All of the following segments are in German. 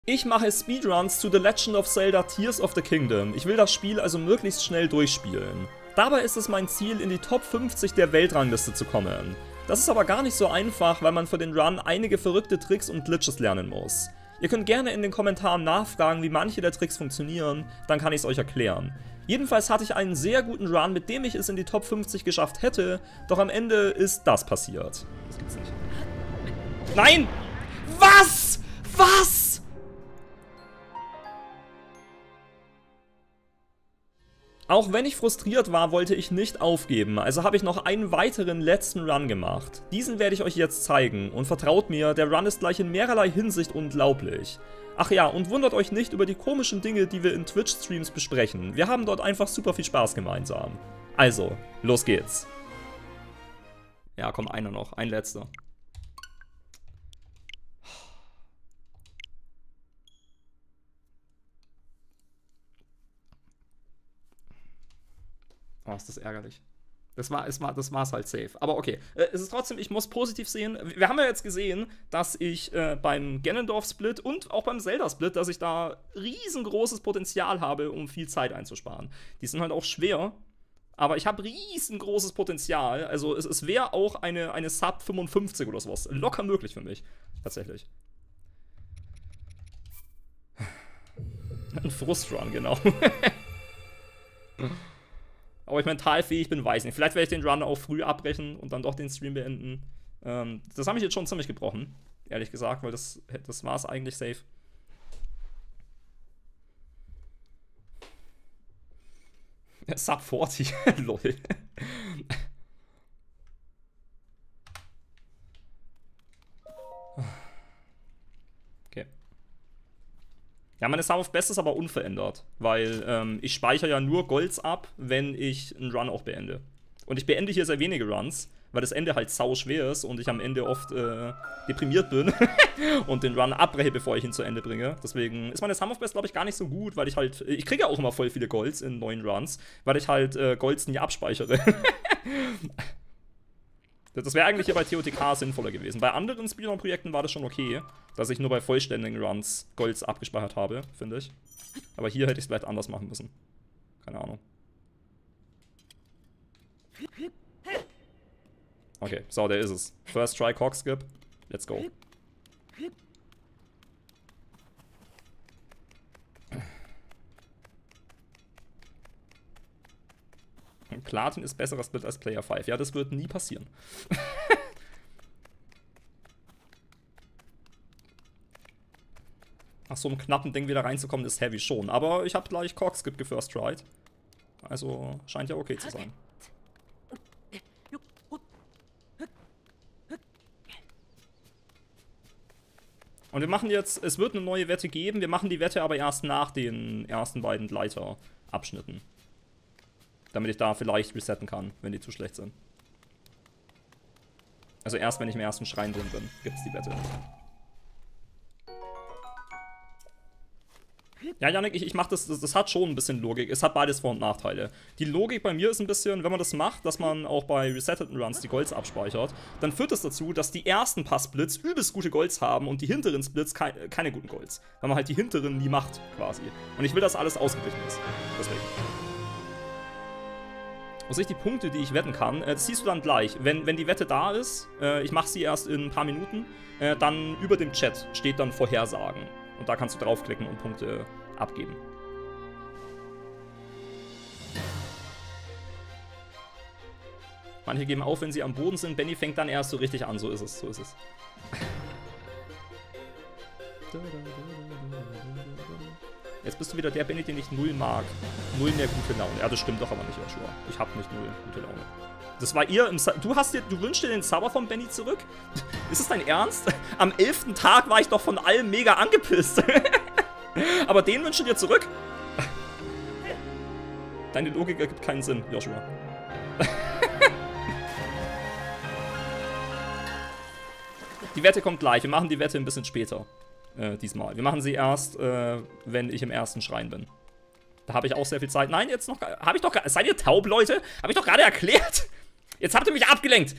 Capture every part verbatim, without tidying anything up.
Ich mache Speedruns zu The Legend of Zelda Tears of the Kingdom. Ich will das Spiel also möglichst schnell durchspielen. Dabei ist es mein Ziel, in die Top fünfzig der Weltrangliste zu kommen. Das ist aber gar nicht so einfach, weil man für den Run einige verrückte Tricks und Glitches lernen muss. Ihr könnt gerne in den Kommentaren nachfragen, wie manche der Tricks funktionieren, dann kann ich es euch erklären. Jedenfalls hatte ich einen sehr guten Run, mit dem ich es in die Top fünfzig geschafft hätte, doch am Ende ist das passiert. Das gibt's nicht. Nein! Was? Was? Auch wenn ich frustriert war, wollte ich nicht aufgeben, also habe ich noch einen weiteren letzten Run gemacht. Diesen werde ich euch jetzt zeigen und vertraut mir, der Run ist gleich in mehrerlei Hinsicht unglaublich. Ach ja, und wundert euch nicht über die komischen Dinge, die wir in Twitch-Streams besprechen. Wir haben dort einfach super viel Spaß gemeinsam. Also, los geht's. Ja, komm, einer noch, ein letzter. Oh, ist das ärgerlich. Das war es war, das war's halt safe. Aber okay, äh, es ist trotzdem, ich muss positiv sehen. Wir haben ja jetzt gesehen, dass ich äh, beim Ganondorf-Split und auch beim Zelda-Split, dass ich da riesengroßes Potenzial habe, um viel Zeit einzusparen. Die sind halt auch schwer, aber ich habe riesengroßes Potenzial. Also es, es wäre auch eine, eine Sub fünfundfünfzig oder sowas locker möglich für mich. Tatsächlich. Ein Frustrun, genau. Aber ich mentalfähig bin, weiß nicht. Vielleicht werde ich den Run auch früh abbrechen und dann doch den Stream beenden. Ähm, das habe ich jetzt schon ziemlich gebrochen, ehrlich gesagt, weil das, das war es eigentlich safe. Sub vierzig, lol. Okay. Ja, meine Sum of Best ist aber unverändert, weil ähm, ich speichere ja nur Golds ab, wenn ich einen Run auch beende. Und ich beende hier sehr wenige Runs, weil das Ende halt sau schwer ist und ich am Ende oft äh, deprimiert bin und den Run abbreche, bevor ich ihn zu Ende bringe. Deswegen ist meine Sum of Best, glaube ich, gar nicht so gut, weil ich halt, ich kriege ja auch immer voll viele Golds in neuen Runs, weil ich halt äh, Golds nie abspeichere. Das wäre eigentlich hier bei T O T K sinnvoller gewesen. Bei anderen Speedrun-Projekten war das schon okay, dass ich nur bei vollständigen Runs Golds abgespeichert habe, finde ich. Aber hier hätte ich es vielleicht anders machen müssen. Keine Ahnung. Okay, so, der ist es. First try Cock Skip. Let's go. Platin ist besserer Split als Player fünf. Ja, das wird nie passieren. Nach so einem knappen Ding wieder reinzukommen, ist heavy schon. Aber ich habe gleich Cockskip gefirst tried. Also scheint ja okay zu sein. Und wir machen jetzt, es wird eine neue Wette geben. Wir machen die Wette aber erst nach den ersten beiden Gleiter-Abschnitten. Damit ich da vielleicht resetten kann, wenn die zu schlecht sind. Also erst wenn ich im ersten Schrein drin bin, gibt es die Wette. Ja, Yannick, ich, ich mach das, das, das hat schon ein bisschen Logik. Es hat beides Vor- und Nachteile. Die Logik bei mir ist ein bisschen, wenn man das macht, dass man auch bei resetteten Runs die Golds abspeichert, dann führt das dazu, dass die ersten paar Splits übelst gute Golds haben und die hinteren Splits kei keine guten Golds. Weil man halt die hinteren nie macht, quasi. Und ich will, dass alles ausgeglichen ist. Deswegen. Muss ich die Punkte, die ich wetten kann, äh, das siehst du dann gleich. Wenn, wenn die Wette da ist, äh, ich mache sie erst in ein paar Minuten, äh, dann über dem Chat steht dann Vorhersagen. Und da kannst du draufklicken und Punkte abgeben. Manche geben auf, wenn sie am Boden sind. Benny fängt dann erst so richtig an. So ist es, so ist es. Jetzt bist du wieder der Benny, den ich null mag. Null mehr gute Laune. Ja, das stimmt doch aber nicht, Joshua. Ich hab nicht null gute Laune. Das war ihr im Sa Du hast dir, du wünschst dir den Zauber von Benny zurück? Ist das dein Ernst? Am elften Tag war ich doch von allem mega angepisst. Aber den wünschst du dir zurück? Deine Logik ergibt keinen Sinn, Joshua. Die Wette kommt gleich. Wir machen die Wette ein bisschen später. Äh, diesmal. Wir machen sie erst, äh, wenn ich im ersten Schrein bin. Da habe ich auch sehr viel Zeit. Nein, jetzt noch. Habe ich doch. Seid ihr taub, Leute? Habe ich doch gerade erklärt. Jetzt habt ihr mich abgelenkt.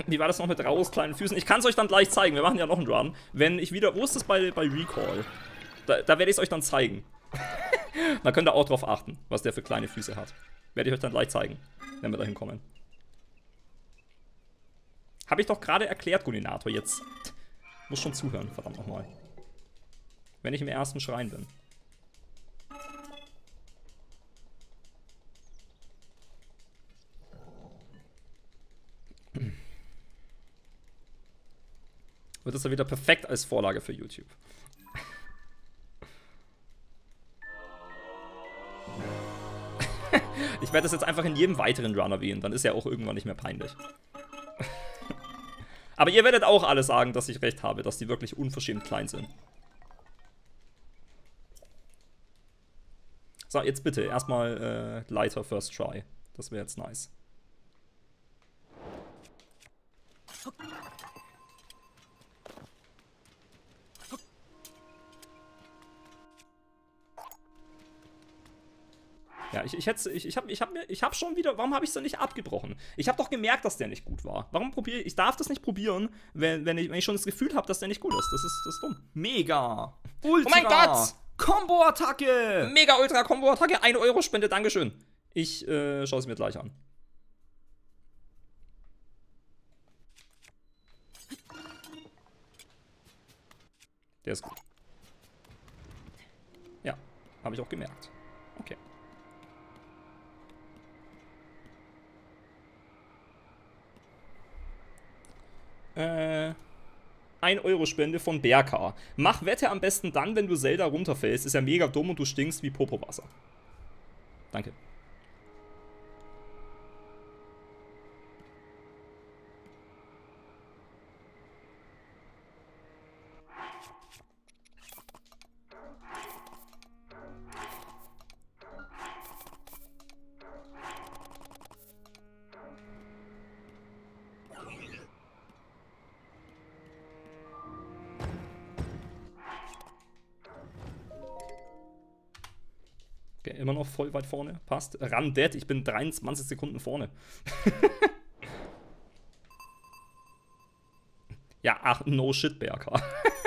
Wie war das noch mit raus, kleinen Füßen? Ich kann es euch dann gleich zeigen. Wir machen ja noch einen Run. Wenn ich wieder... Wo ist das bei, bei Recall? Da, da werde ich es euch dann zeigen. Da könnt ihr auch drauf achten, was der für kleine Füße hat. Werde ich euch dann gleich zeigen, wenn wir dahin kommen. Habe ich doch gerade erklärt, Guninator. Jetzt muss schon zuhören, verdammt nochmal. Wenn ich im ersten Schrein bin. Wird das dann wieder perfekt als Vorlage für YouTube. Ich werde das jetzt einfach in jedem weiteren Run erwähnen, dann ist ja auch irgendwann nicht mehr peinlich. Aber ihr werdet auch alle sagen, dass ich recht habe, dass die wirklich unverschämt klein sind. So, jetzt bitte, erstmal äh, Leiter First Try. Das wäre jetzt nice. Ja, ich, ich hätte, ich, ich habe ich hab mir, ich habe schon wieder, warum habe ich es denn nicht abgebrochen? Ich habe doch gemerkt, dass der nicht gut war. Warum probiere ich, ich darf das nicht probieren, wenn, wenn, ich, wenn ich schon das Gefühl habe, dass der nicht gut ist. Das ist, das ist dumm. Mega. Ultra. Oh mein Gott. Combo-Attacke. Mega Ultra Combo-Attacke. eine Euro Spende, Dankeschön. Ich äh, schaue es mir gleich an. Der ist gut. Ja, habe ich auch gemerkt. Okay. Äh, ein Euro Spende von Berka. Mach Wette am besten dann, wenn du Zelda runterfällst. Ist ja mega dumm und du stinkst wie Popowasser. Danke. Okay, immer noch voll weit vorne. Passt. Run dead. Ich bin dreiundzwanzig Sekunden vorne. Ja, ach, no shit, B R K.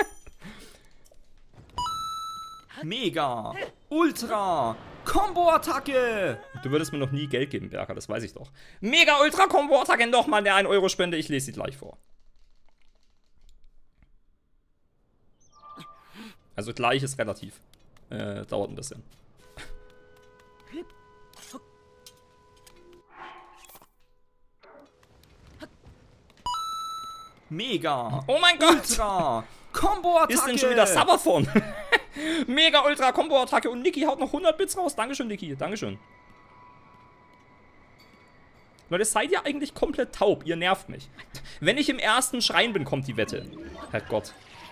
Mega. Ultra. Combo-Attacke. Du würdest mir noch nie Geld geben, B R K, das weiß ich doch. Mega Ultra Combo-Attacke. Nochmal eine ein Euro Spende. Ich lese sie gleich vor. Also gleich ist relativ. Äh, dauert ein bisschen. Mega. Oh mein Gott. Ultra. Combo-Attacke. Ist denn schon wieder Sabathon? Mega Ultra Combo-Attacke. Und Niki haut noch hundert Bits raus. Dankeschön, Niki. Dankeschön. Leute, seid ihr eigentlich komplett taub? Ihr nervt mich. Wenn ich im ersten Schrein bin, kommt die Wette. Herrgott.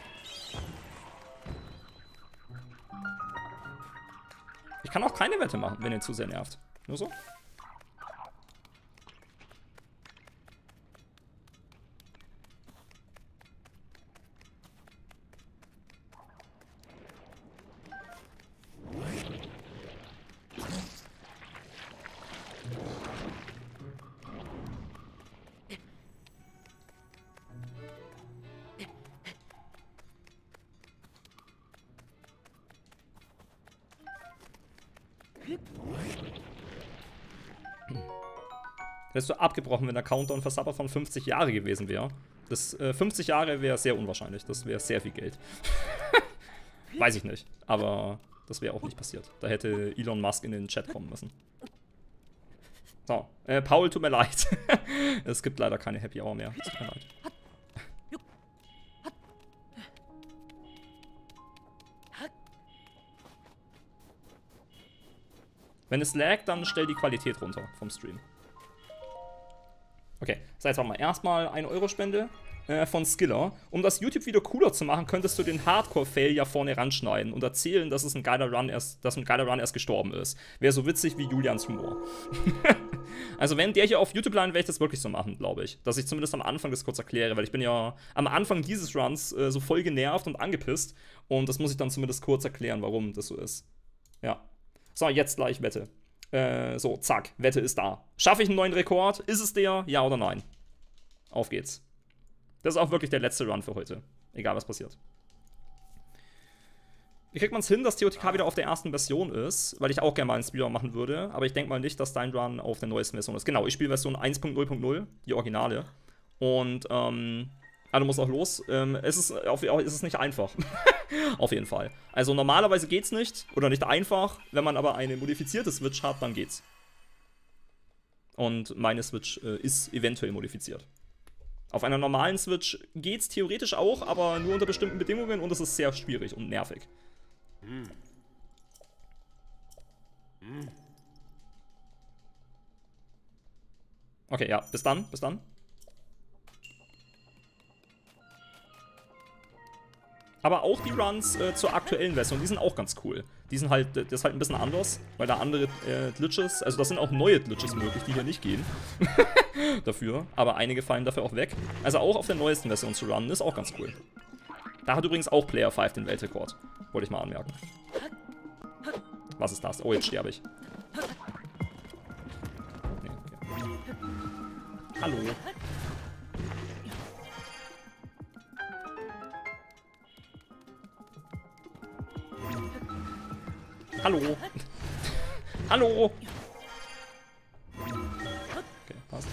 Ich kann auch keine Wette machen, wenn ihr zu sehr nervt. Nur so. Hättest du abgebrochen, wenn der Countdown für Sabathon fünfzig Jahre gewesen wäre. Das äh, fünfzig Jahre wäre sehr unwahrscheinlich. Das wäre sehr viel Geld. Weiß ich nicht. Aber das wäre auch nicht passiert. Da hätte Elon Musk in den Chat kommen müssen. So, äh, Paul, tut mir leid. Es gibt leider keine Happy Hour mehr. Tut mir leid. Wenn es laggt, dann stell die Qualität runter vom Stream. Okay, so jetzt mal erstmal eine Euro Spende äh, von Skiller. Um das YouTube-Video cooler zu machen, könntest du den Hardcore-Fail ja vorne ranschneiden und erzählen, dass es ein geiler Run erst, dass ein geiler Run erst gestorben ist. Wäre so witzig wie Julians Humor. Also wenn der hier auf YouTube landet, werde ich das wirklich so machen, glaube ich. Dass ich zumindest am Anfang das kurz erkläre, weil ich bin ja am Anfang dieses Runs äh, so voll genervt und angepisst. Und das muss ich dann zumindest kurz erklären, warum das so ist. Ja. So, jetzt gleich Wette. Äh, so, zack, Wette ist da. Schaffe ich einen neuen Rekord? Ist es der? Ja oder nein? auf geht's. Das ist auch wirklich der letzte Run für heute. Egal, was passiert. Wie kriegt man es hin, dass T O T K wieder auf der ersten Version ist? Weil ich auch gerne mal einen Speedrun machen würde. Aber ich denke mal nicht, dass dein Run auf der neuesten Version ist. Genau, ich spiele Version eins Punkt null Punkt null, die Originale. Und, ähm, ah, du musst auch los. Ähm, es ist, auf, es ist nicht einfach. Auf jeden Fall. Also normalerweise geht's nicht. Oder nicht einfach. Wenn man aber eine modifizierte Switch hat, dann geht's. Und meine Switch äh, ist eventuell modifiziert. Auf einer normalen Switch geht's theoretisch auch, aber nur unter bestimmten Bedingungen und es ist sehr schwierig und nervig. Okay, ja, bis dann, bis dann. Aber auch die Runs äh, zur aktuellen Version, die sind auch ganz cool. Die sind halt, das ist halt ein bisschen anders, weil da andere äh, Glitches, also das sind auch neue Glitches möglich, die hier nicht gehen. Dafür, aber einige fallen dafür auch weg. Also auch auf der neuesten Version zu runnen, ist auch ganz cool. Da hat übrigens auch Player fünf den Weltrekord. Wollte ich mal anmerken. Was ist das? Oh, jetzt sterbe ich. Nee, okay. Hallo. Hallo. Hallo. Okay, passt.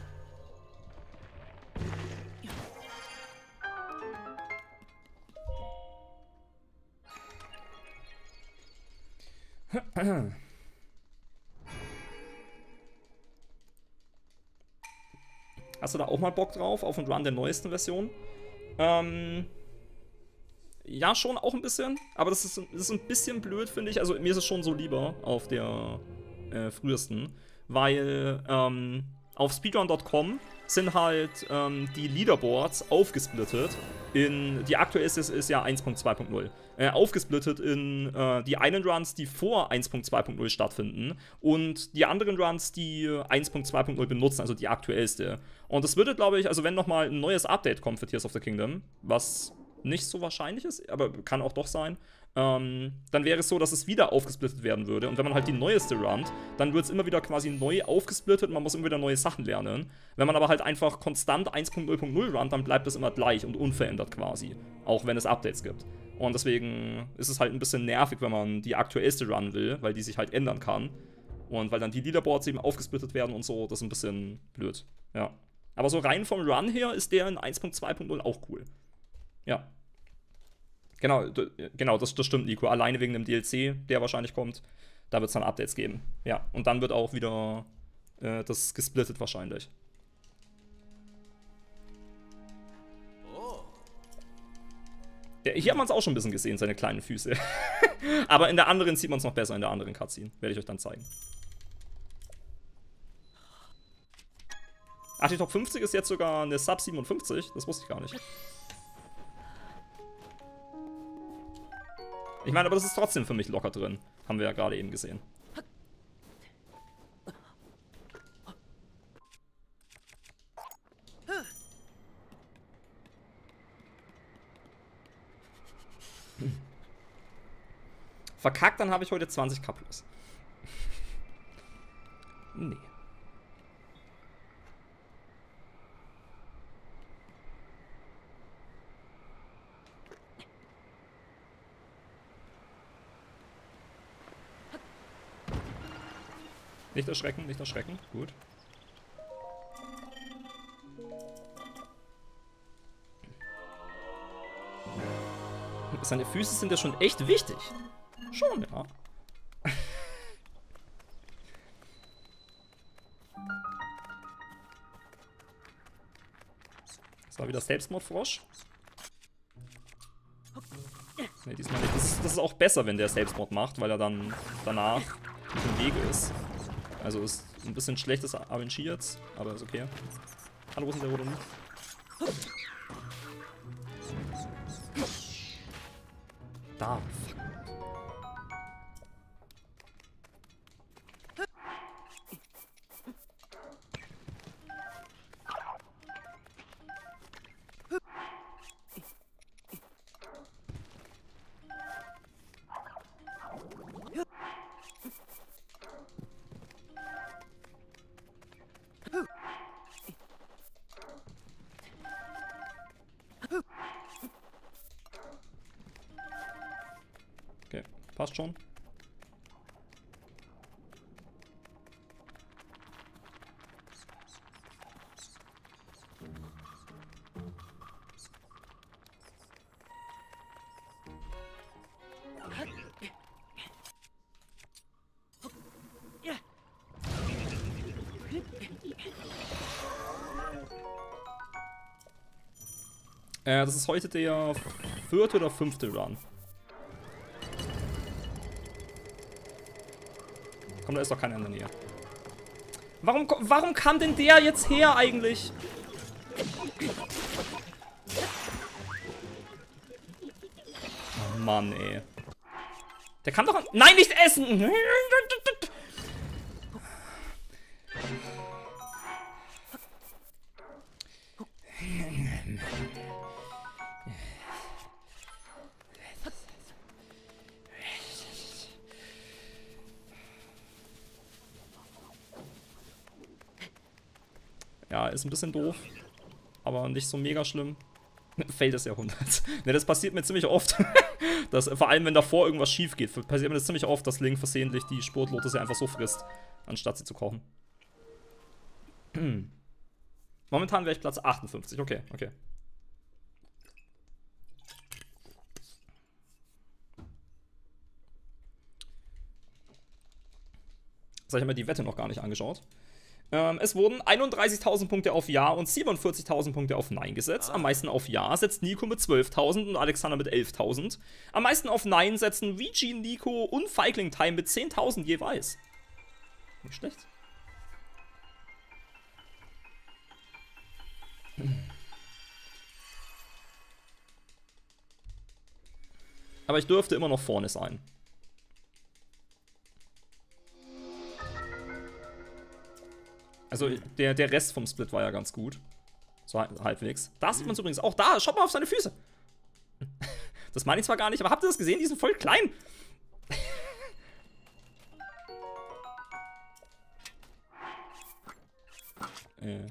Hast du da auch mal Bock drauf, auf einen Run der neuesten Version? Ähm... Ja, schon auch ein bisschen, aber das ist, das ist ein bisschen blöd, finde ich. Also mir ist es schon so lieber auf der äh, frühesten, weil ähm, auf speedrun Punkt com sind halt ähm, die Leaderboards aufgesplittet in, die aktuellste ist, ist ja eins Punkt zwei Punkt null, äh, aufgesplittet in äh, die einen Runs, die vor eins Punkt zwei Punkt null stattfinden und die anderen Runs, die eins Punkt zwei Punkt null benutzen, also die aktuellste. Und das würde, glaube ich, also wenn nochmal ein neues Update kommt für Tears of the Kingdom, was nicht so wahrscheinlich ist, aber kann auch doch sein, ähm, dann wäre es so, dass es wieder aufgesplittet werden würde. Und wenn man halt die neueste runnt, dann wird es immer wieder quasi neu aufgesplittet und man muss immer wieder neue Sachen lernen. Wenn man aber halt einfach konstant eins Punkt null Punkt null runnt, dann bleibt es immer gleich und unverändert quasi. Auch wenn es Updates gibt. Und deswegen ist es halt ein bisschen nervig, wenn man die aktuellste Run will, weil die sich halt ändern kann. Und weil dann die Leaderboards eben aufgesplittet werden und so, das ist ein bisschen blöd. Ja. Aber so rein vom Run her ist der in eins Punkt zwei Punkt null auch cool. Ja. Genau, genau das, das stimmt, Nico. Alleine wegen dem D L C, der wahrscheinlich kommt, da wird es dann Updates geben. Ja, und dann wird auch wieder äh, das gesplittet wahrscheinlich. Ja, hier hat man es auch schon ein bisschen gesehen, seine kleinen Füße. Aber in der anderen sieht man es noch besser, in der anderen Cutscene. Werde ich euch dann zeigen. Ach, die Top fünfzig ist jetzt sogar eine Sub siebenundfünfzig. Das wusste ich gar nicht. Ich meine, aber das ist trotzdem für mich locker drin. Haben wir ja gerade eben gesehen. Verkackt, dann habe ich heute zwanzig K plus. Nee. Nicht erschrecken, nicht erschrecken. Gut. Seine Füße sind ja schon echt wichtig. Schon, ja. Das war wieder Selbstmordfrosch. Ne, diesmal nicht. Das ist, das ist auch besser, wenn der Selbstmord macht, weil er dann danach auf dem Weg ist. Also ist ein bisschen schlechtes arrangiert, aber ist okay. Hallo, wo ist denn der Rodon? Da, fuck. passt schon. Äh, das ist heute der vierte oder fünfte Run. Komm, da ist doch keiner in der Nähe. Warum, warum kam denn der jetzt her eigentlich? Oh Mann, ey. Der kann doch... Nein, nicht essen! Ja, ist ein bisschen doof, aber nicht so mega schlimm. Fail des Jahrhunderts. Ne, das passiert mir ziemlich oft. Das, vor allem, wenn davor irgendwas schief geht, passiert mir das ziemlich oft, dass Link versehentlich die Sportlotus einfach so frisst, anstatt sie zu kochen. Momentan wäre ich Platz achtundfünfzig. Okay, okay. Jetzt habe ich mir die Wette noch gar nicht angeschaut. Ähm, es wurden einunddreißigtausend Punkte auf Ja und siebenundvierzigtausend Punkte auf Nein gesetzt. Am meisten auf Ja setzt Nico mit zwölftausend und Alexander mit elftausend. Am meisten auf Nein setzen Vigi, Nico und Feigling Time mit zehntausend jeweils. Nicht schlecht. Aber ich dürfte immer noch vorne sein. Also der, der Rest vom Split war ja ganz gut. So halbwegs. Da sieht man es übrigens auch. Da, schaut mal auf seine Füße. Das meine ich zwar gar nicht, aber habt ihr das gesehen? Die sind voll klein. äh.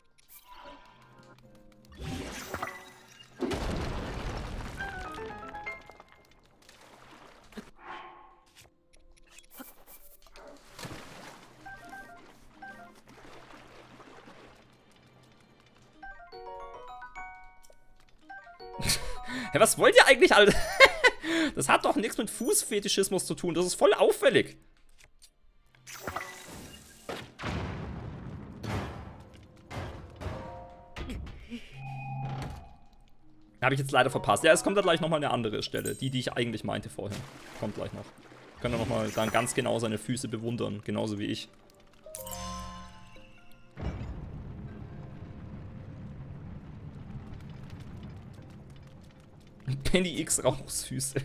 Ja, was wollt ihr eigentlich alle? Das hat doch nichts mit Fußfetischismus zu tun. Das ist voll auffällig. Habe ich jetzt leider verpasst. Ja, es kommt da gleich nochmal eine andere Stelle. Die, die ich eigentlich meinte vorhin. Kommt gleich noch. Können wir nochmal dann ganz genau seine Füße bewundern. Genauso wie ich. Penny X Rauchsfüße.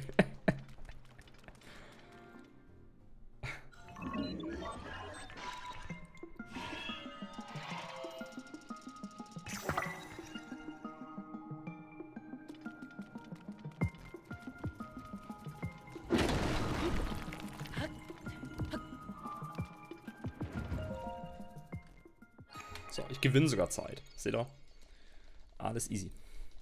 So, ich gewinne sogar Zeit. Seht ihr? Alles easy.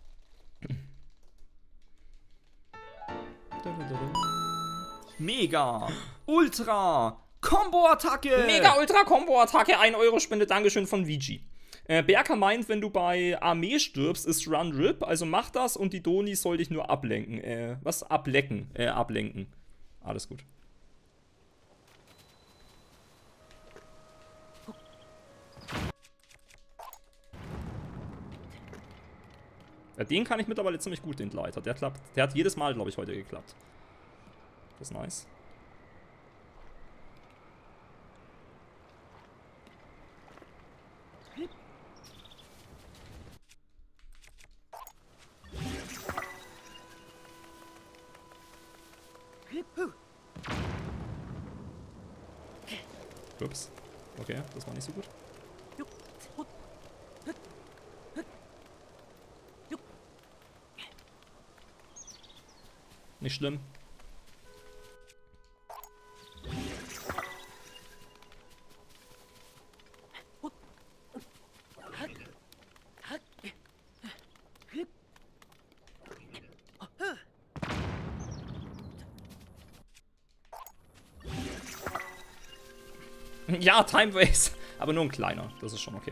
Mega! Ultra! Combo-Attacke! Mega Ultra Combo-Attacke! ein Euro Spende, Dankeschön von Vigi. Äh, Berker meint, wenn du bei Armee stirbst, ist Run Rip, also mach das und die Doni soll dich nur ablenken. Äh, was? Ablecken. Äh, ablenken. Alles gut. Ja, den kann ich mittlerweile ziemlich gut, den Gleiter. Der klappt. Der hat jedes Mal, glaube ich, heute geklappt. Das ist nice. Ups. Okay, das war nicht so gut. Nicht schlimm. Ja, Time Waste. Aber nur ein kleiner. Das ist schon okay.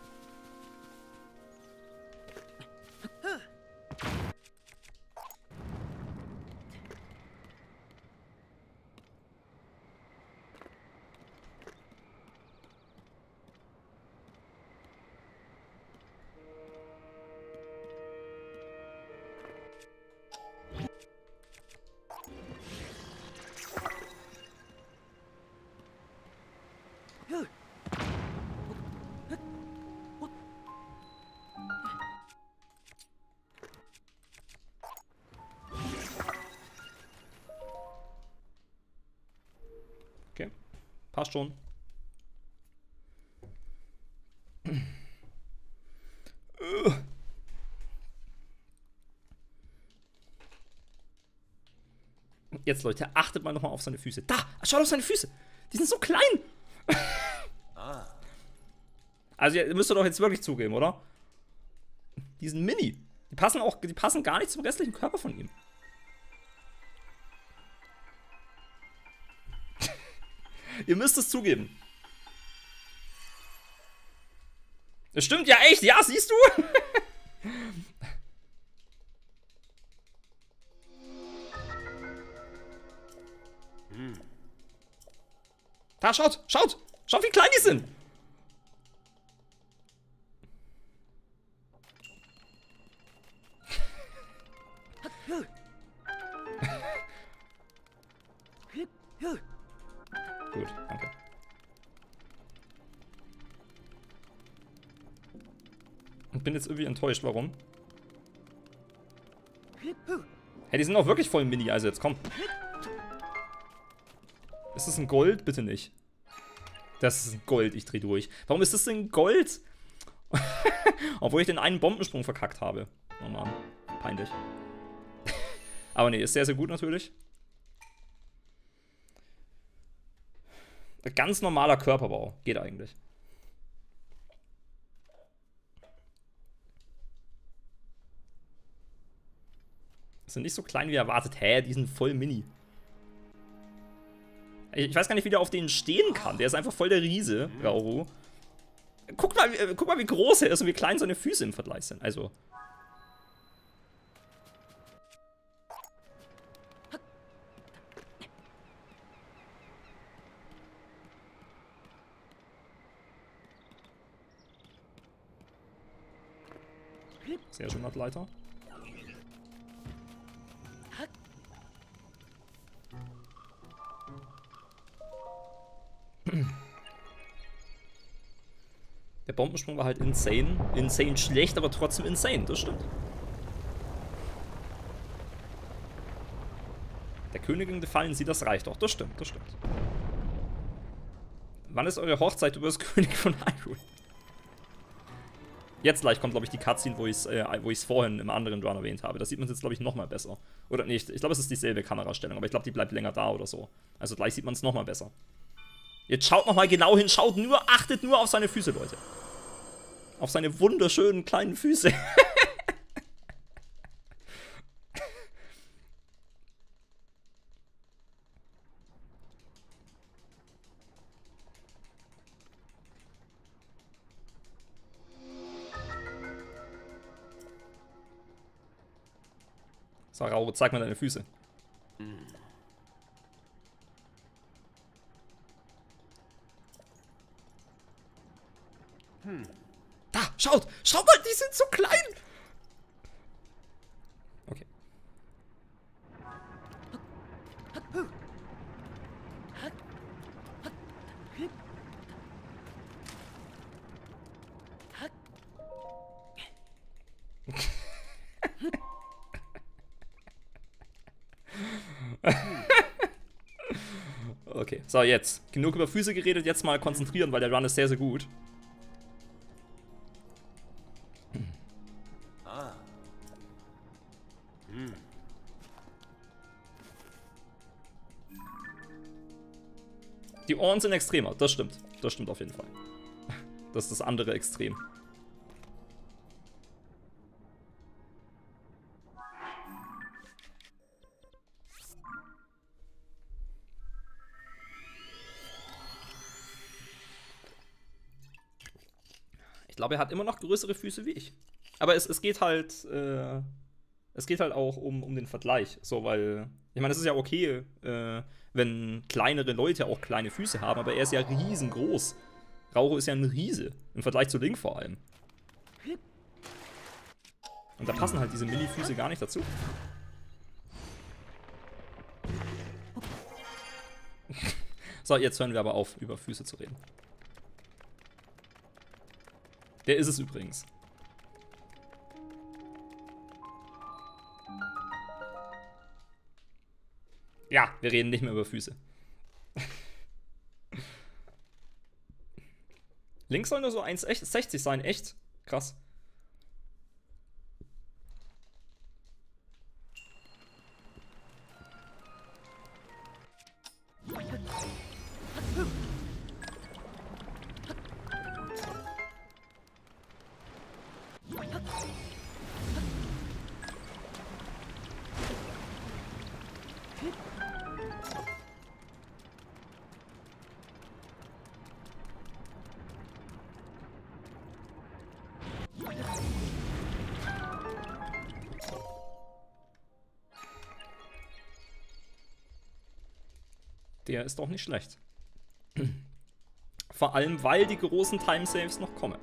Okay, passt schon. Jetzt, Leute, achtet mal nochmal auf seine Füße. Da! Schaut auf seine Füße! Die sind so klein! Also, ihr müsst doch jetzt wirklich zugeben, oder? Die sind mini. Die passen auch, die passen gar nicht zum restlichen Körper von ihm. Ihr müsst es zugeben. Das stimmt ja echt, ja, siehst du? Da, schaut, schaut! Schaut, wie klein die sind! Gut, danke. Und bin jetzt irgendwie enttäuscht, warum? Hey, die sind auch wirklich voll mini, also jetzt komm. Ist das ein Gold? Bitte nicht. Das ist ein Gold, ich dreh durch. Warum ist das denn Gold? Obwohl ich den einen Bombensprung verkackt habe. Oh Mann, peinlich. Aber nee, ist sehr, sehr gut natürlich. Ein ganz normaler Körperbau. Geht eigentlich. Sind nicht so klein wie erwartet. Hä, die sind voll mini. Ich weiß gar nicht, wie der auf denen stehen kann. Der ist einfach voll der Riese, Rauru. Guck mal, äh, guck mal, wie groß er ist und wie klein seine Füße im Vergleich sind. Also. Sehr schön, Ableiter. Der Bombensprung war halt insane. Insane schlecht, aber trotzdem insane, das stimmt. Der Königin gefallen sie, das reicht doch. Das stimmt, das stimmt. Wann ist eure Hochzeit über das König von Hyrule? Jetzt gleich kommt, glaube ich, die Cutscene, wo ich es äh, wo ich's vorhin im anderen Run erwähnt habe. Das sieht man jetzt, glaube ich, nochmal besser. Oder nicht, ich glaube, es ist dieselbe Kamerastellung, aber ich glaube, die bleibt länger da oder so. Also gleich sieht man es nochmal besser. Jetzt schaut nochmal genau hin, schaut nur, achtet nur auf seine Füße, Leute. Auf seine wunderschönen kleinen Füße. So, Rauro, zeig mal deine Füße. Hm. Da, schaut! Schaut mal, die sind so klein! Okay. Okay, so jetzt. Genug über Füße geredet, jetzt mal konzentrieren, weil der Run ist sehr, sehr gut. Ah. Hm. Die Ohren sind extremer, das stimmt. Das stimmt auf jeden Fall. Das ist das andere Extrem. glaube, er hat immer noch größere Füße wie ich. Aber es, es geht halt, äh, es geht halt auch um, um den Vergleich. So, weil, ich meine, es ist ja okay, äh, wenn kleinere Leute auch kleine Füße haben, aber er ist ja riesengroß. Raucho ist ja ein Riese, im Vergleich zu Link vor allem. Und da passen halt diese Milli-Füße gar nicht dazu. So, jetzt hören wir aber auf, über Füße zu reden. Der ist es übrigens. Ja, wir reden nicht mehr über Füße. Link soll nur so eins sechzig sein, echt? Krass. Der ist doch nicht schlecht. Vor allem, weil die großen Time-Saves noch kommen.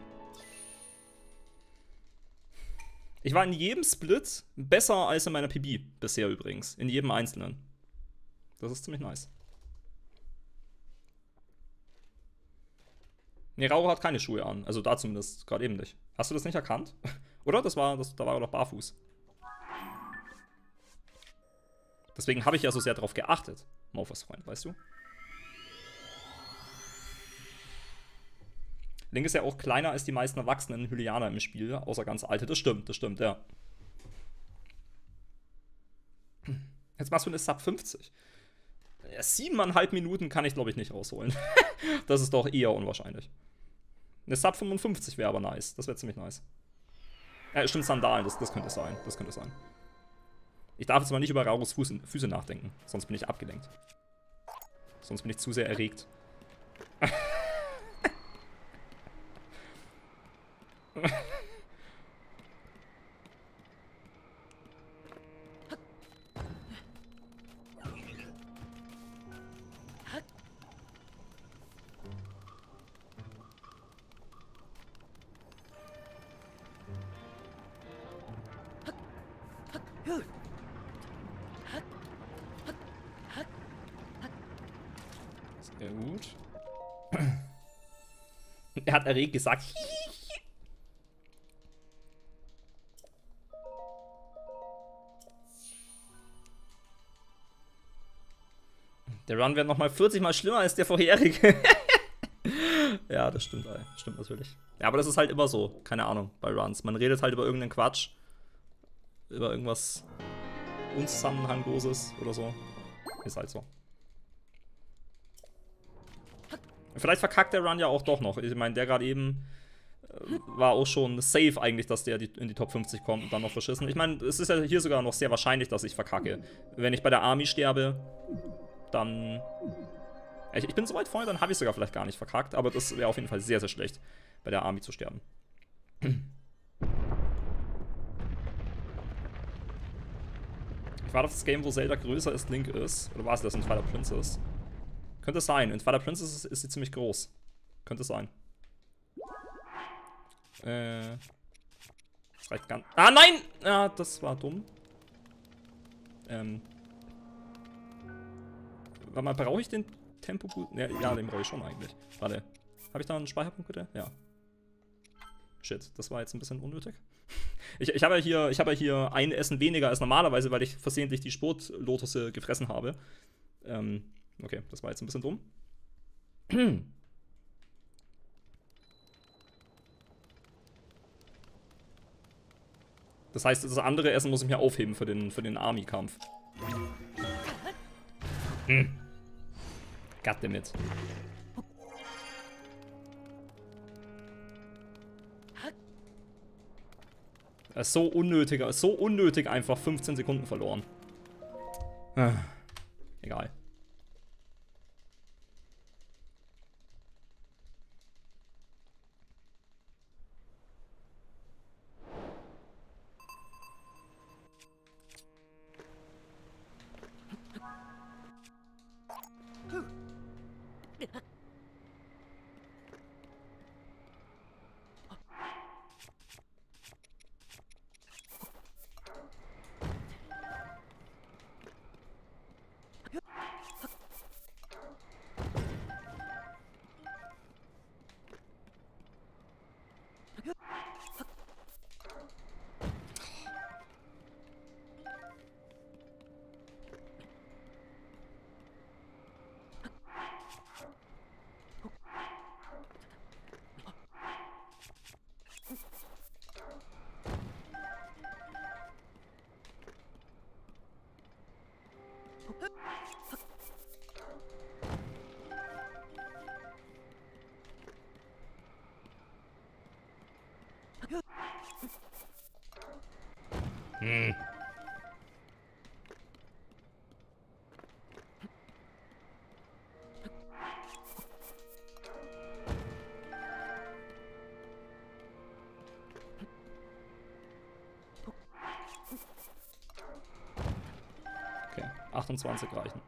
Ich war in jedem Split besser als in meiner P B bisher übrigens. In jedem einzelnen. Das ist ziemlich nice. Ne, Raucho hat keine Schuhe an. Also da zumindest gerade eben nicht. Hast du das nicht erkannt? Oder? Das war, das, da war er doch barfuß. Deswegen habe ich ja so sehr drauf geachtet. Maufers Freund, weißt du? Link ist ja auch kleiner als die meisten erwachsenen Hylianer im Spiel, außer ganz alte. Das stimmt, das stimmt, ja. Jetzt machst du eine Sub fünfzig. Ja, siebeneinhalb Minuten kann ich, glaube ich, nicht rausholen. Das ist doch eher unwahrscheinlich. Eine Sub fünfundfünfzig wäre aber nice. Das wäre ziemlich nice. Ja, stimmt, Sandalen, das, das könnte sein. Das könnte sein. Ich darf jetzt mal nicht über Rauchos Füße, Füße nachdenken, sonst bin ich abgelenkt. Sonst bin ich zu sehr erregt. Sehr gut. Er hat erregt gesagt. Der Run wäre nochmal vierzig Mal schlimmer als der vorherige. Ja, das stimmt, ey. Stimmt natürlich. Ja, aber das ist halt immer so. Keine Ahnung, bei Runs. Man redet halt über irgendeinen Quatsch. Über irgendwas Unzusammenhangloses oder so. Ist halt so. Vielleicht verkackt der Run ja auch doch noch. Ich meine, der gerade eben äh, war auch schon safe eigentlich, dass der die, in die Top fünfzig kommt und dann noch verschissen. Ich meine, es ist ja hier sogar noch sehr wahrscheinlich, dass ich verkacke. Wenn ich bei der Army sterbe, dann... Ich, ich bin so weit vorne, dann habe ich sogar vielleicht gar nicht verkackt. Aber das wäre auf jeden Fall sehr, sehr schlecht, bei der Army zu sterben. Ich warte auf das Game, wo Zelda größer als Link ist. Oder war es das in Twilight Princess? Könnte es sein. In Twilight Princess ist, ist sie ziemlich groß. Könnte es sein. Äh. Das reicht gar nicht. Ah, nein! Ah, das war dumm. Ähm. Warte mal, brauche ich den Tempo-Boost? Ja, ja, den brauche ich schon eigentlich. Warte. Habe ich da einen Speicherpunkt bitte? Ja. Shit, das war jetzt ein bisschen unnötig. Ich, ich habe ja hier, ich habe ja hier ein Essen weniger als normalerweise, weil ich versehentlich die Sportlotusse gefressen habe. Ähm, okay, das war jetzt ein bisschen dumm. Das heißt, das andere Essen muss ich mir aufheben für den, für den Army-Kampf. Hm. Goddammit. So unnötig, so unnötig einfach fünfzehn Sekunden verloren. Ah, egal. Hm. Okay, achtundzwanzig reichen.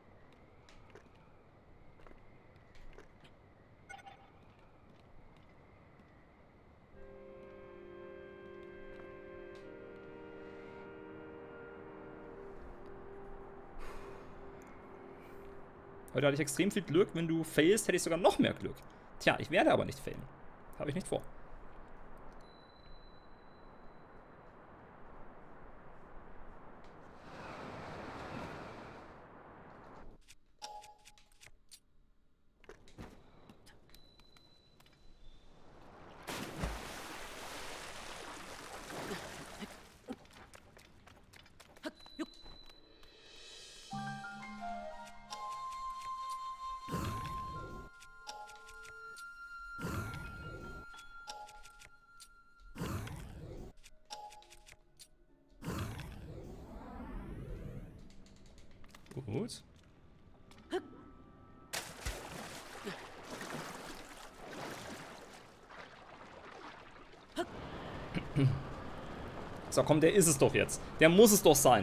Heute hatte ich extrem viel Glück. Wenn du failst, hätte ich sogar noch mehr Glück. Tja, ich werde aber nicht failen. Habe ich nicht vor. Gut. So, komm, der ist es doch jetzt. Der muss es doch sein.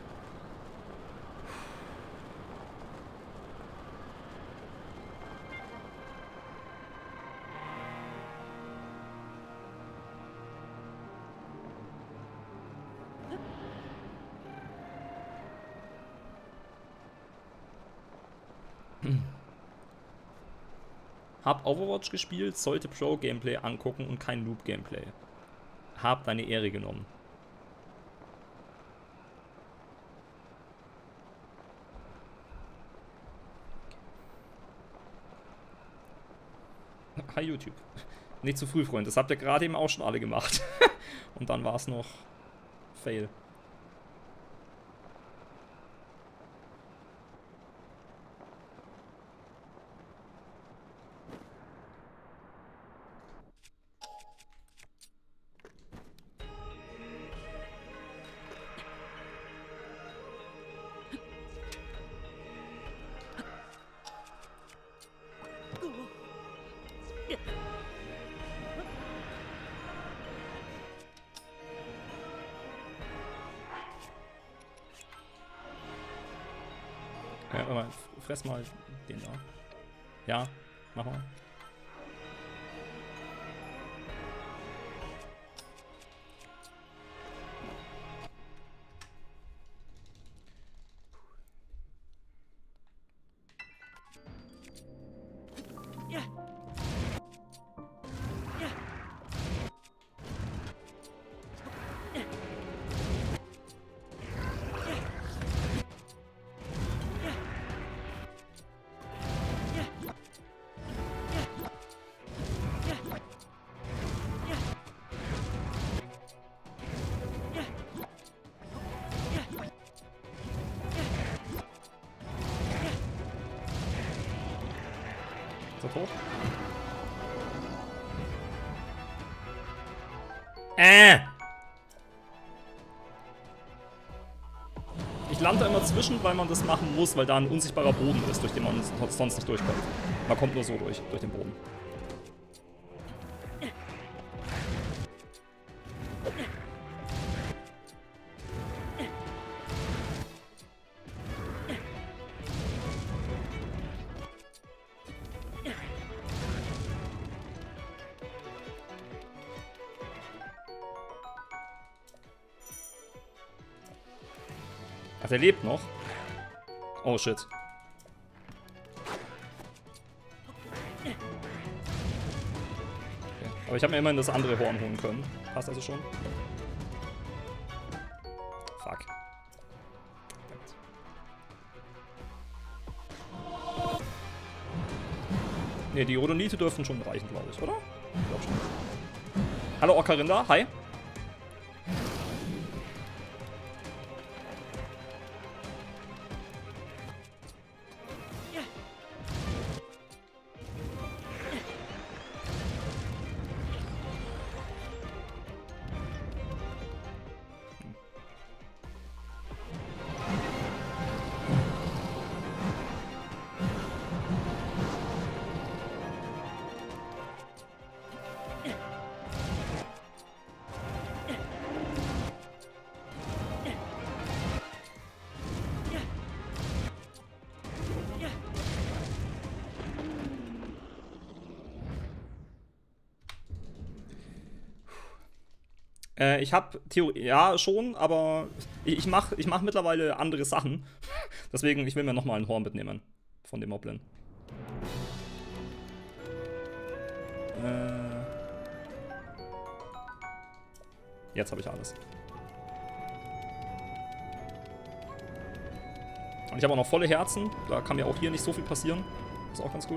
Hab Overwatch gespielt, sollte Pro-Gameplay angucken und kein Noob-Gameplay. Hab deine Ehre genommen. Hi YouTube. Nicht zu früh, Freund. Das habt ihr gerade eben auch schon alle gemacht. Und dann war es noch Fail. Ja, aber fress mal den da. Ja, mach mal. Hoch. Äh! Ich lande immer zwischen, weil man das machen muss, weil da ein unsichtbarer Boden ist, durch den man sonst nicht durchkommt. Man kommt nur so durch, durch den Boden. Ach, der lebt noch? Oh, shit. Okay. Aber ich habe mir immerhin das andere Horn holen können. Passt also schon. Fuck. Ne, die Rhodonite dürften schon reichen, glaube ich, oder? Ich glaube schon. Hallo Ocarina, hi. Äh, ich habe Theorie, ja schon, aber ich, ich mache ich mach mittlerweile andere Sachen. Deswegen, ich will mir nochmal einen Horn mitnehmen von dem Moblin. Äh, jetzt habe ich alles. Und ich habe auch noch volle Herzen. Da kann mir auch hier nicht so viel passieren. Ist auch ganz gut.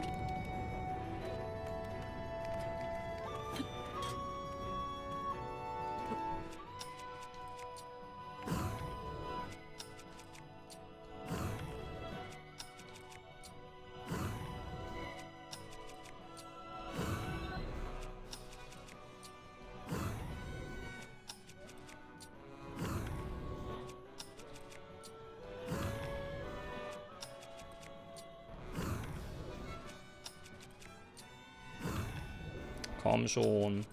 Komm schon.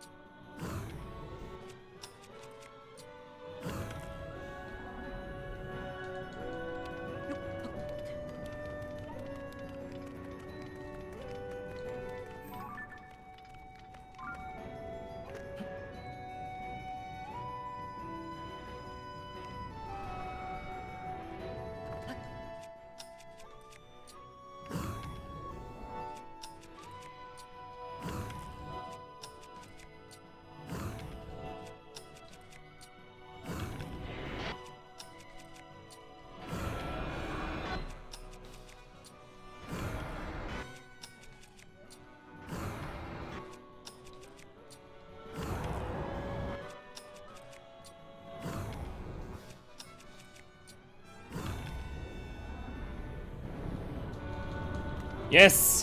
Yes!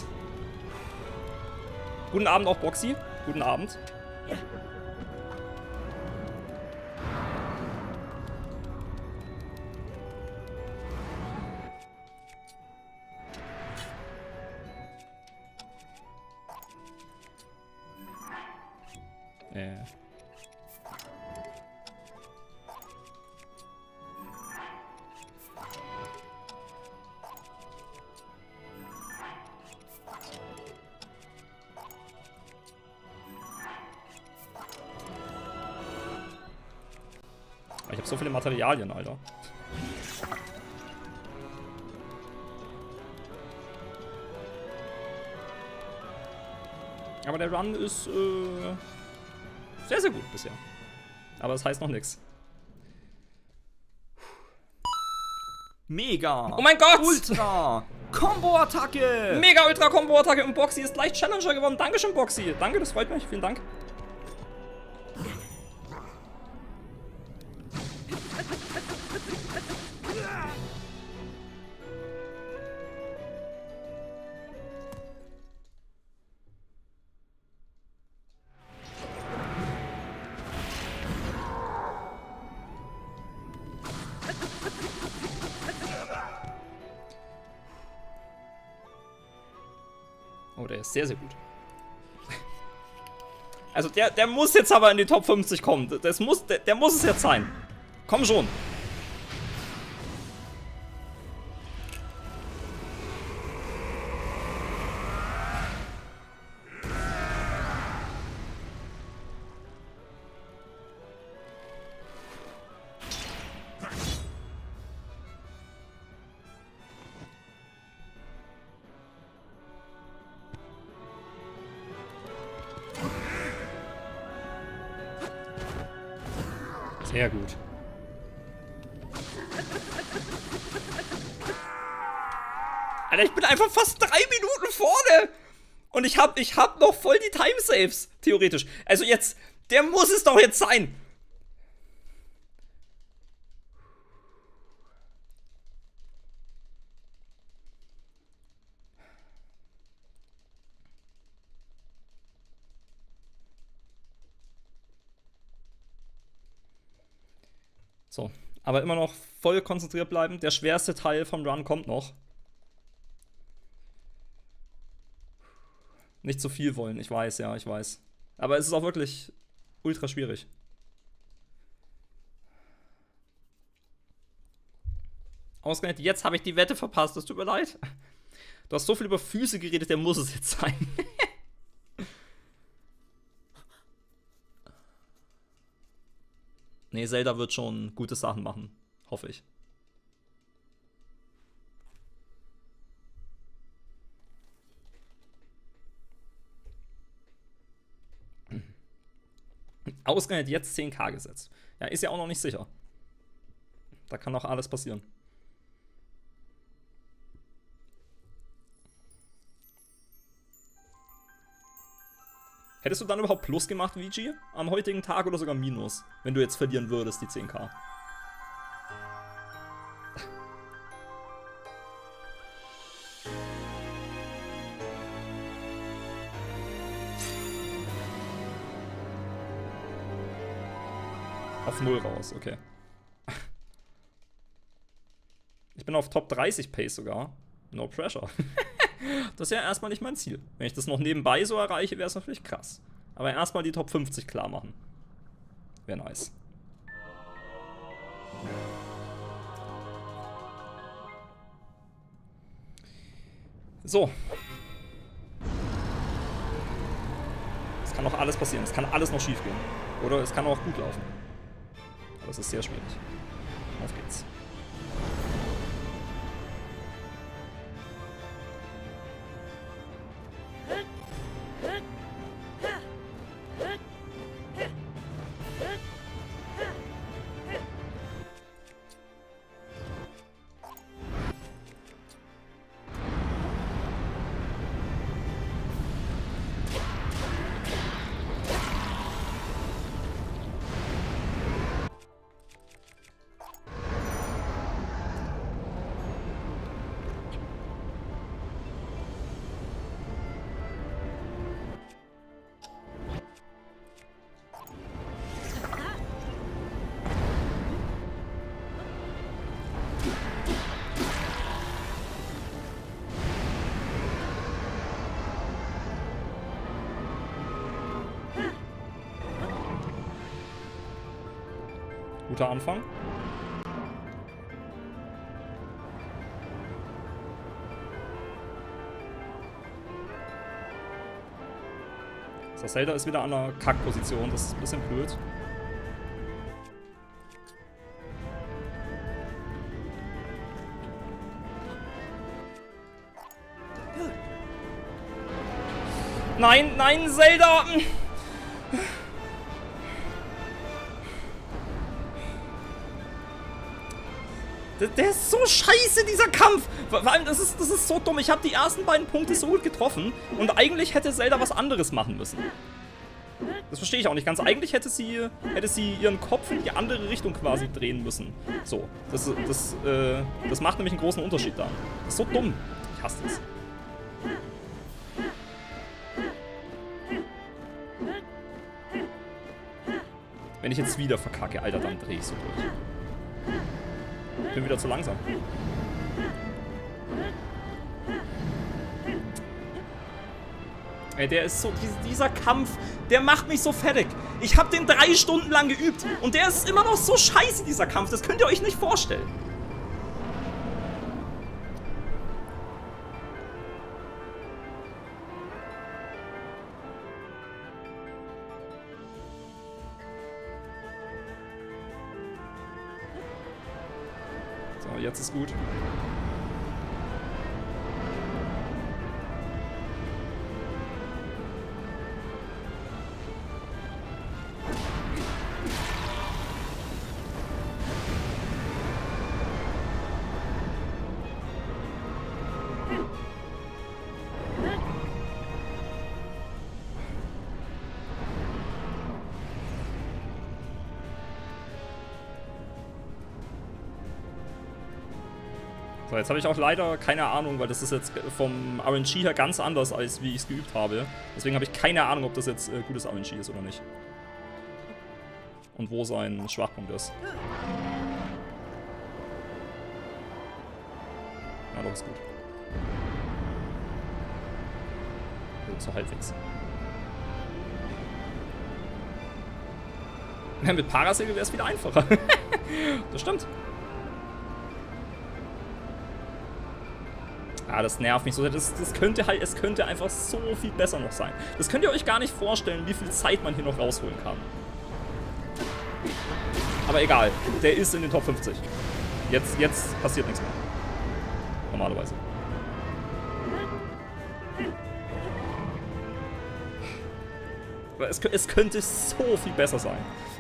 Guten Abend auch, Boxy. Guten Abend. Äh. Ich habe so viele Materialien, Alter. Aber der Run ist äh, sehr, sehr gut bisher. Aber das heißt noch nichts. Mega! Oh mein Gott! Ultra! Combo-Attacke! Mega Ultra Combo-Attacke und Boxy ist leicht Challenger geworden. Dankeschön, Boxy. Danke, das freut mich. Vielen Dank. Oh, der ist sehr, sehr gut. Also der, der muss jetzt aber in die Top fünfzig kommen. Das muss, der, der muss es jetzt sein. Komm schon. Sehr gut. Alter, ich bin einfach fast drei Minuten vorne. Und ich hab, ich hab noch voll die Time-Saves, theoretisch. Also jetzt, der muss es doch jetzt sein. So, aber immer noch voll konzentriert bleiben. Der schwerste Teil vom Run kommt noch. Nicht zu viel wollen, ich weiß, ja, ich weiß. Aber es ist auch wirklich ultra schwierig. Ausgerechnet, jetzt habe ich die Wette verpasst, das tut mir leid. Du hast so viel über Füße geredet, der muss es jetzt sein. Nee, Zelda wird schon gute Sachen machen. Hoffe ich. Ausgerechnet jetzt zehn K gesetzt. Ja, ist ja auch noch nicht sicher. Da kann noch alles passieren. Hättest du dann überhaupt Plus gemacht, V G? Am heutigen Tag oder sogar Minus? Wenn du jetzt verlieren würdest, die zehn K. Auf null raus, okay. Ich bin auf Top dreißig Pace sogar. No pressure. Das ist ja erstmal nicht mein Ziel. Wenn ich das noch nebenbei so erreiche, wäre es natürlich krass. Aber erstmal die Top fünfzig klar machen. Wäre nice. So. Es kann noch alles passieren. Es kann alles noch schief gehen. Oder es kann auch gut laufen. Aber es ist sehr schwierig. Auf geht's. Guter Anfang. So, Zelda ist wieder an der Kackposition, das ist ein bisschen blöd. Nein, nein, Zelda! Der ist so scheiße, dieser Kampf! Vor allem, das ist, das ist so dumm. Ich habe die ersten beiden Punkte so gut getroffen und eigentlich hätte Zelda was anderes machen müssen. Das verstehe ich auch nicht ganz. Eigentlich hätte sie, hätte sie ihren Kopf in die andere Richtung quasi drehen müssen. So, das, das, äh, das macht nämlich einen großen Unterschied da. Das ist so dumm. Ich hasse das. Wenn ich jetzt wieder verkacke, Alter, dann drehe ich so durch. Ich bin wieder zu langsam. Ey, der ist so, dieser Kampf, der macht mich so fertig. Ich habe den drei Stunden lang geübt und der ist immer noch so scheiße, dieser Kampf. Das könnt ihr euch nicht vorstellen. So, jetzt ist gut. So, jetzt habe ich auch leider keine Ahnung, weil das ist jetzt vom R N G her ganz anders, als wie ich es geübt habe. Deswegen habe ich keine Ahnung, ob das jetzt äh, gutes R N G ist oder nicht. Und wo sein Schwachpunkt ist. Ja, doch, ist gut. So halbwegs. Ja, mit Parasegel wäre es wieder einfacher. Das stimmt. Ah, das nervt mich so. Das, das könnte halt, es könnte einfach so viel besser noch sein. Das könnt ihr euch gar nicht vorstellen, wie viel Zeit man hier noch rausholen kann. Aber egal, der ist in den Top fünfzig. Jetzt, jetzt passiert nichts mehr. Normalerweise. Aber es, es könnte so viel besser sein.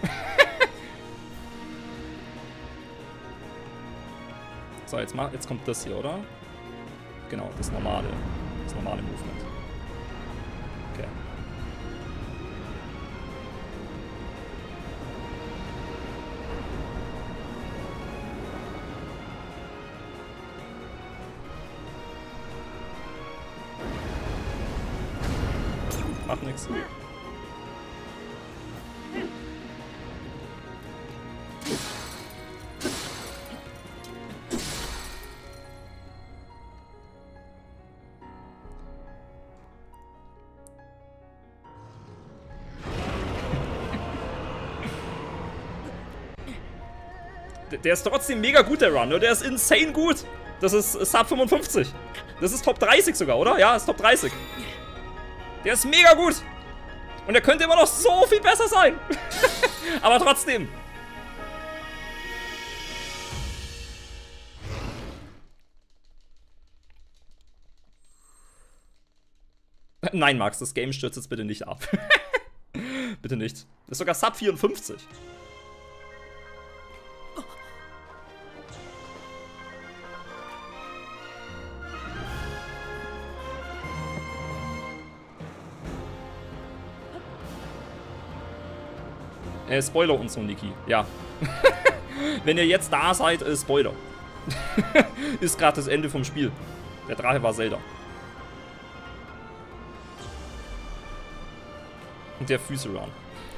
So, jetzt, mal, jetzt kommt das hier, oder? Genau, das normale. Das normale Movement. Okay. Macht nichts. Der ist trotzdem mega gut, der Run. Der ist insane gut. Das ist Sub fünfundfünfzig. Das ist Top dreißig sogar, oder? Ja, ist Top dreißig. Der ist mega gut. Und der könnte immer noch so viel besser sein. Aber trotzdem. Nein, Max, das Game stürzt jetzt bitte nicht ab. Bitte nicht. Das ist sogar Sub vierundfünfzig. Äh, Spoiler und so, Niki. Ja. Wenn ihr jetzt da seid, äh, Spoiler. Ist gerade das Ende vom Spiel. Der Drache war Zelda. Und der Füße Run.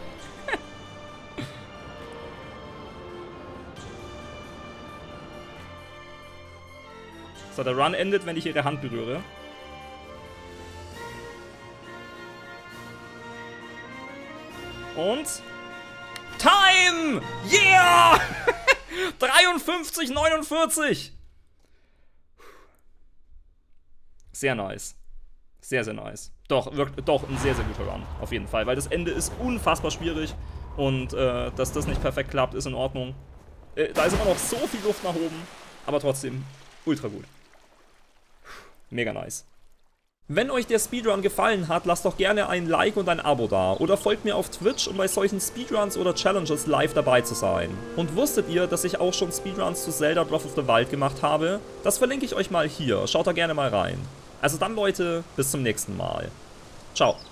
So, der Run endet, wenn ich ihre Hand berühre. Und... Time! Yeah! dreiundfünfzig neunundvierzig! Sehr nice. Sehr, sehr nice. Doch, wirkt, doch, ein sehr, sehr guter Run. Auf jeden Fall. Weil das Ende ist unfassbar schwierig. Und äh, dass das nicht perfekt klappt, ist in Ordnung. Äh, da ist immer noch so viel Luft nach oben. Aber trotzdem ultra gut. Mega nice. Wenn euch der Speedrun gefallen hat, lasst doch gerne ein Like und ein Abo da. Oder folgt mir auf Twitch, um bei solchen Speedruns oder Challenges live dabei zu sein. Und wusstet ihr, dass ich auch schon Speedruns zu Zelda Breath of the Wild gemacht habe? Das verlinke ich euch mal hier. Schaut da gerne mal rein. Also dann, Leute, bis zum nächsten Mal. Ciao.